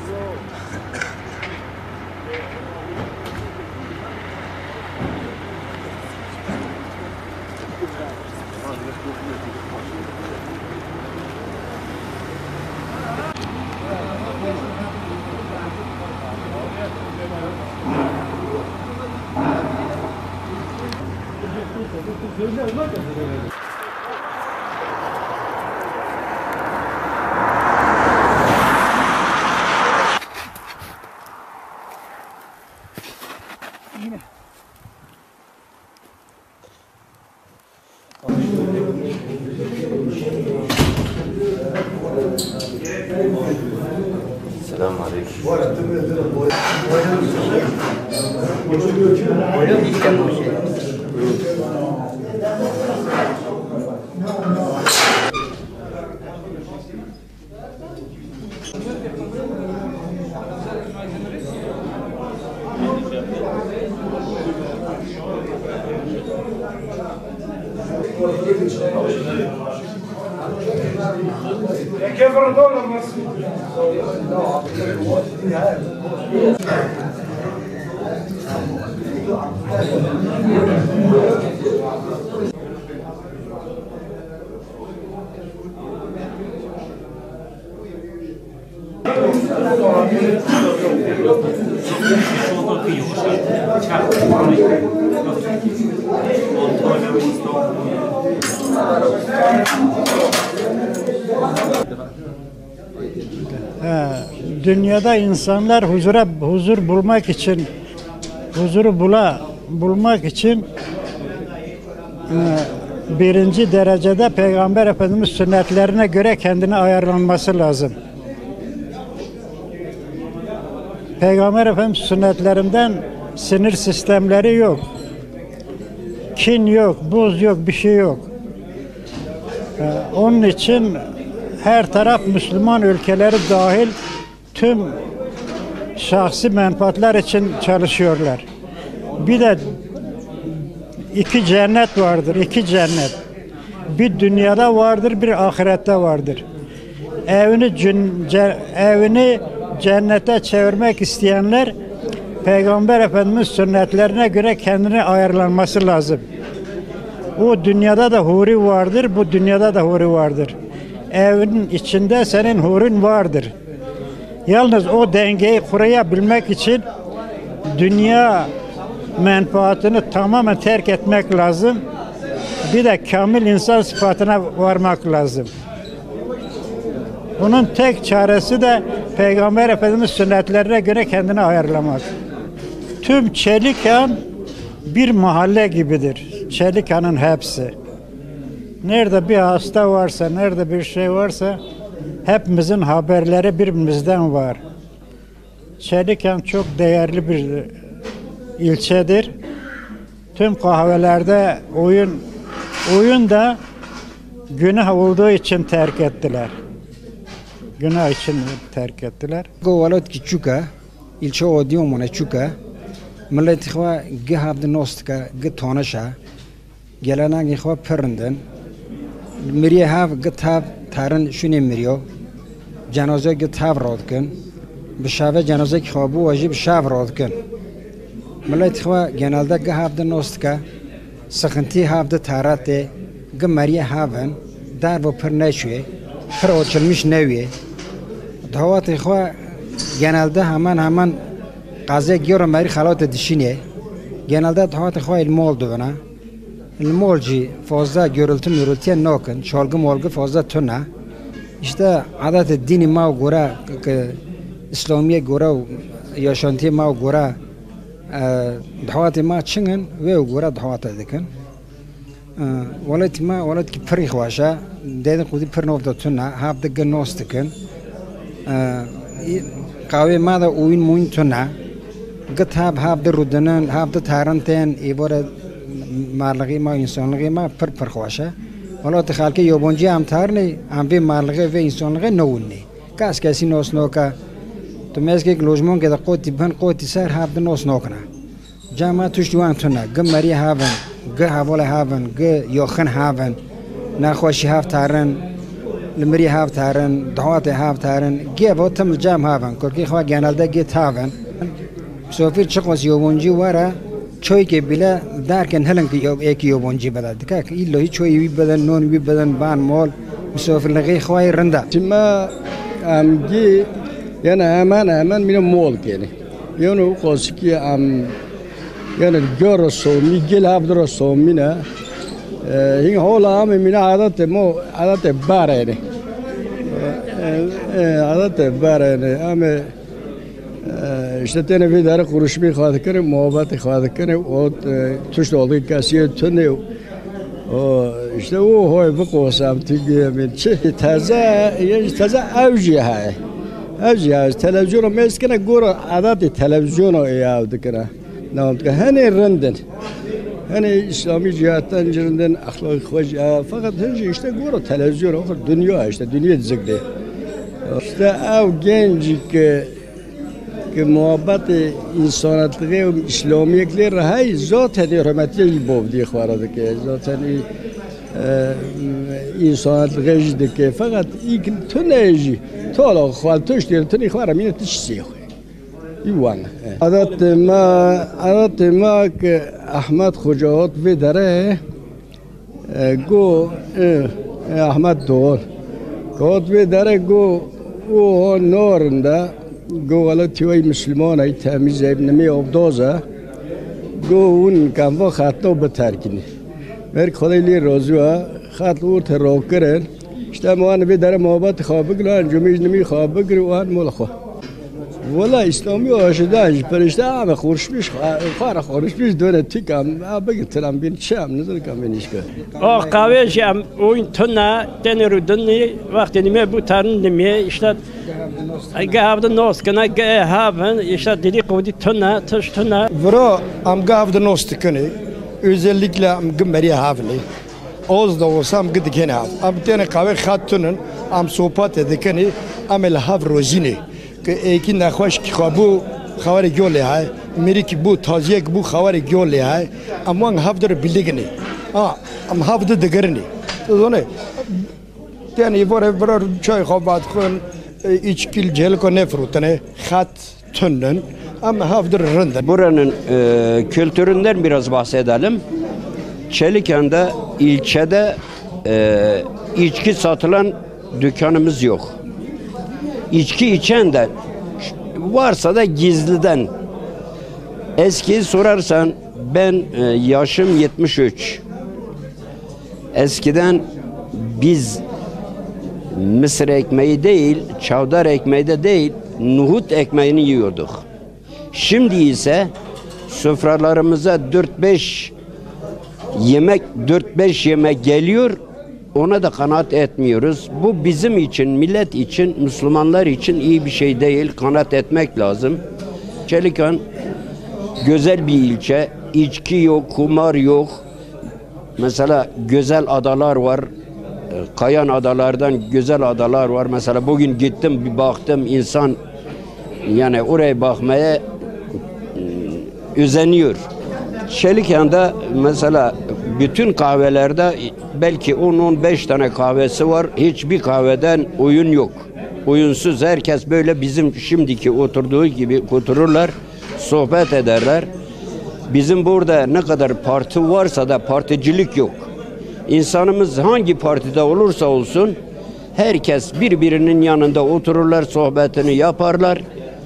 Selam aleyküm. Dünyada insanlar huzur bulmak için, bulmak için birinci derecede Peygamber Efendimiz sünnetlerine göre kendini ayarlanması lazım. Peygamber Efendimiz sünnetlerinden sinir sistemleri yok. Kin yok, buz yok, bir şey yok. Onun için her taraf Müslüman ülkeleri dahil tüm şahsi menfaatler için çalışıyorlar. Bir de iki cennet vardır, iki cennet. Bir dünyada vardır, bir ahirette vardır. Evini cennete çevirmek isteyenler Peygamber Efendimiz sünnetlerine göre kendini ayarlanması lazım. O dünyada da huri vardır, bu dünyada da huri vardır. Evinin içinde senin hurun vardır. Yalnız o dengeyi kurabilmek için dünya menfaatini tamamen terk etmek lazım. Bir de kamil insan sıfatına varmak lazım. Bunun tek çaresi de Peygamber Efendimiz sünnetlerine göre kendini ayarlamak. Tüm Çelikan bir mahalle gibidir. Çelikan'ın hepsi. Nerede bir hasta varsa, nerede bir şey varsa hepimizin haberleri birbirimizden var. Çelikan çok değerli bir ilçedir. Tüm kahvelerde oyun da günah olduğu için terk ettiler. Günah için terk ettiler. Govalat ki çuka, ilçe odiyomuna çuka, millet xwa gehab nostka getonaşa, gelenak xwa pernden, miriye hav getav tarın şuni miriyo, cenaze getav rodkin, bişave cenaze xwa bu vajib şav rodkin. Millet xwa genelde gehab nostka, sıkıntı havda tarate, gemariye haven, dar bu per neşwe, per açılmış nevi. Davat xwa genelde hemen قضیه گیرم مری خالات دشینه genelde دهات خواه المال دونا المال جی fazla gürültü nakın çalgı malgı fazla tuna işte adet dini ma göre İslamiye göre yaşantı ma göre دهات ما çingen ve göre دهات dikin ولد ki peri خواشا dedi kudi per nokta tuna hab de gnostikın kahve ma da oyun muin tuna githab hab de rudanan hab de taranten ibora marlagi ma insanlığı ma per خواشا ولی تو خالک یابانجی هم ترنی هم به مرلقه و انسانلقه نونی کسی ناس نکه تو میز که لوجمان که قوتی بن قوتی سر هفته ناس نکنه جامعه توش دوان تونه گم مری هاون گه حواله هاون گه یاخن هاون نخواشی هفت ترن المری هاف تارن دعوات هاف تارن گیو تم جام هافن کرکی خوا گنال ده گیت هافن سوفیر چقوس یوبونجی واره چوی که بلا درکن هلن که یکی یوبونجی بده دکه که ایلوی چوی وی بدن نون وی بدن بان مال مسافر لقی خوای رنده ما امگی یعنی همان میره مال کنی یعنی قاسی که یعنی جور سومی گل هفدر سومی نه این حالا همه میره عادت باره نه عادت باره نه همه işte teneffüs konuşmayı khadikene, muhabbeti khadikene, o tuş olduğu kasiye tünne, o işte o hoy bu kosam tügemin çi taze avcı hay, avcı hay. Televizyonu meskene gora adet televizyonu yavdikene, ne oldu? Hani renden, hani İslami cihattan cirinden ahlak hoş, fakat önce işte gora televizyonu, dünya işte dünya dizikli. İşte av gencik که محبت انسانیتی و اسلامیک های ذات حرمتی بودی خوارده که ذات انسانیت که فقط این تو نیجی تو لا خوال توش دیر تو نیخواره مینه تشسی خوی ایوان عادت ما که احمد خجاوت وی داره گو احمد دور گوت وی داره گو او نورنده گو والا تیوی مسلمان ای تمیز ابنمی آبدازه گو اون کنوا خطنا بترکنی مرک خدای لی رازوه خط او تراو کرن işte muanne bir dere muhabbet xabıglan cümleyi nemi xabıgri o an molxo valla İslami aşıdan perişte ama xurşmiş xara xurşmiş döne tikam abi tram bin çam nedir kam ben işke o kahve jam oyun tona deneru dönni vaktini me bu tarın demi işte gavda nos kana gahaven işte dedi kodi tona taş tona Vro am gavda nos tkani özellikle am gmeri havli oz da olsam gidikene am tane kahve khattunun am sohbet edikeni am el hav rozini که ایکی نخواهش که خبو خوار گوله های میری که بو تازیه که بو خوار گوله های اما هفت رو بلیگنی ام هفت دگرنی تو دونه یعنی برای چای خوابات خون ایچ کل جل کو نفروتنه خط tünnün ama hafdır rında. Buranın kültüründen biraz bahsedelim. Çeliken'de ilçede içki satılan dükkanımız yok. İçki içen de varsa da gizliden. Eski sorarsan ben yaşım 73. Eskiden biz mısır ekmeği değil, çavdar ekmeği de değil, nohut ekmeğini yiyorduk. Şimdi ise sofralarımıza 4-5 yemek geliyor. Ona da kanaat etmiyoruz. Bu bizim için, millet için, Müslümanlar için iyi bir şey değil. Kanaat etmek lazım. Çelikan güzel bir ilçe. İçki yok, kumar yok. Mesela güzel adalar var. Kayan adalardan güzel adalar var. Mesela bugün gittim bir baktım insan yani oraya bakmaya özeniyor. Çelikan'da mesela bütün kahvelerde belki 10-15 tane kahvesi var. Hiçbir kahveden oyun yok. Oyunsuz herkes böyle bizim şimdiki oturduğu gibi otururlar, sohbet ederler. Bizim burada ne kadar parti varsa da particilik yok. İnsanımız hangi partide olursa olsun herkes birbirinin yanında otururlar, sohbetini yaparlar.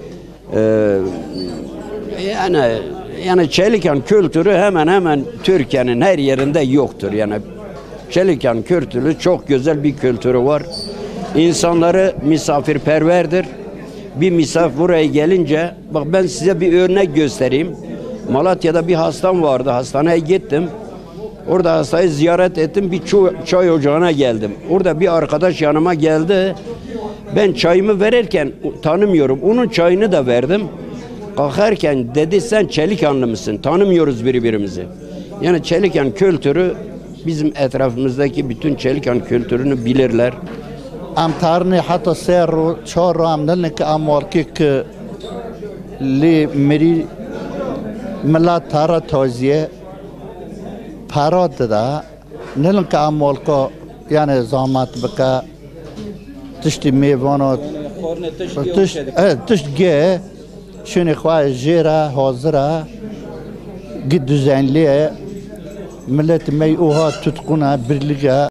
Yani Çelikan kültürü hemen Türkiye'nin her yerinde yoktur. Yani Çelikan kültürü çok güzel bir kültürü var. İnsanları misafirperverdir. Bir misafir buraya gelince, bak ben size bir örnek göstereyim. Malatya'da bir hastam vardı, hastaneye gittim. Orada hastayı ziyaret ettim, bir çay ocağına geldim. Orada bir arkadaş yanıma geldi. Ben çayımı verirken tanımıyorum, onun çayını da verdim. Kalkarken dedi sen Çelikanlı mısın? Tanımıyoruz birbirimizi. Yani Çelikan kültürü bizim etrafımızdaki bütün Çelikan kültürünü bilirler. Am tarni hatta serro çorro am nalnek am warkik li meri millat tara taziye parad da nalnek am walko yani zamat baka تشتی میوانات تشت گه شونی خواه جیره حاضره گید دوزنلیه ملت می اوها تتقونه برلیگه